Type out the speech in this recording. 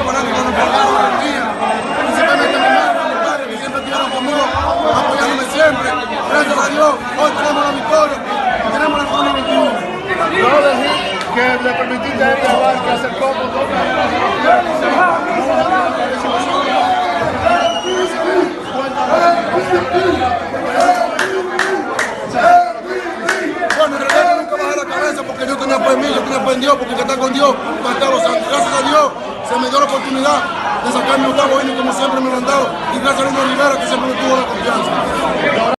fanáticos nos pagaron el día, principalmente mi madre, mi padre, que siempre estuvieron conmigo, apoyándome siempre. Gracias a Dios, hoy tenemos la victoria y tenemos la Corona 21. Yo decir que le permitiste a él grabar, que acercó por dos maneras a los Bueno, en realidad nunca bajé la cabeza porque yo tenía fe en mí, yo tenía fe en Dios, porque el que está con Dios va a estar los santos. Gracias a Dios se me dio la oportunidad de sacar mi octavo inning como siempre me lo han dado, y gracias a Luis Rivera que siempre me tuvo la confianza.